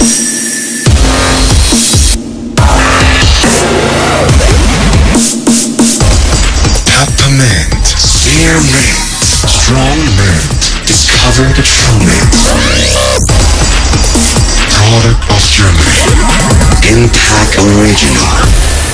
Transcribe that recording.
Peppermint, spearmint, strong mint, discover the true mint. Product of Germany, Impact Original.